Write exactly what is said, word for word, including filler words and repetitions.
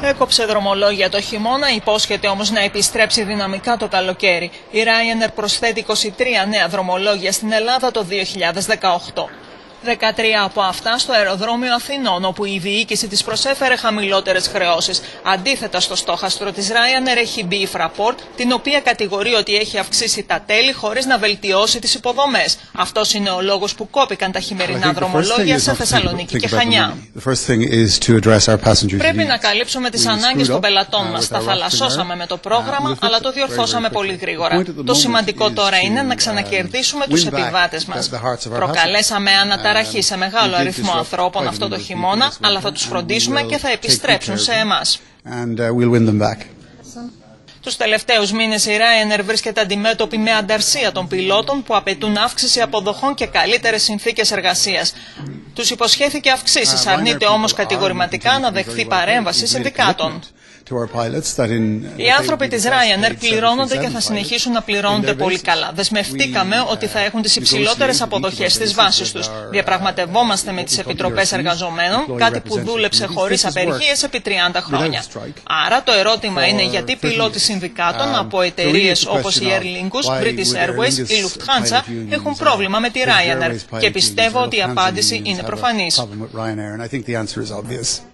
Έκοψε δρομολόγια το χειμώνα, υπόσχεται όμως να επιστρέψει δυναμικά το καλοκαίρι. Η Ryanair προσθέτει είκοσι τρία νέα δρομολόγια στην Ελλάδα το δύο χιλιάδες δεκαοκτώ. δεκατρία από αυτά στο αεροδρόμιο Αθηνών, όπου η διοίκηση της προσέφερε χαμηλότερες χρεώσεις. Αντίθετα, στο στόχαστρο της Ryanair έχει μπει η Fraport, την οποία κατηγορεί ότι έχει αυξήσει τα τέλη χωρίς να βελτιώσει τις υποδομές. Αυτός είναι ο λόγος που κόπηκαν τα χειμερινά δρομολόγια σε Θεσσαλονίκη και Χανιά. Πρέπει να καλύψουμε τις ανάγκες των πελατών μας. Τα θαλασσώσαμε με το πρόγραμμα, αλλά το διορθώσαμε πολύ γρήγορα. Το σημαντικό τώρα είναι να ξανακερδίσουμε τους επιβάτες μας. Προκαλέσαμε αναταραχή σε μεγάλο αριθμό ανθρώπων αυτό το χειμώνα, αλλά θα τους φροντίσουμε και θα επιστρέψουν σε εμάς. Τους τελευταίους μήνες η Ryanair βρίσκεται αντιμέτωπη με ανταρσία των πιλότων που απαιτούν αύξηση αποδοχών και καλύτερες συνθήκες εργασίας. Τους υποσχέθηκε αυξήσεις, αρνείται όμως κατηγορηματικά να δεχθεί παρέμβαση συνδικάτων. Οι άνθρωποι της Ryanair πληρώνονται και θα συνεχίσουν να πληρώνονται πολύ καλά. Δεσμευτήκαμε ότι θα έχουν τις υψηλότερες αποδοχές στις βάσεις τους. Διαπραγματευόμαστε με τις επιτροπές εργαζομένων, κάτι που δούλεψε χωρίς απεργίες επί τριάντα χρόνια. Άρα το ερώτημα είναι γιατί οι πιλότοι συνδικάτων από εταιρείες όπως η Air Lingus, British Airways ή Lufthansa έχουν πρόβλημα με τη Ryanair, και πιστεύω ότι η απάντηση είναι προφανής.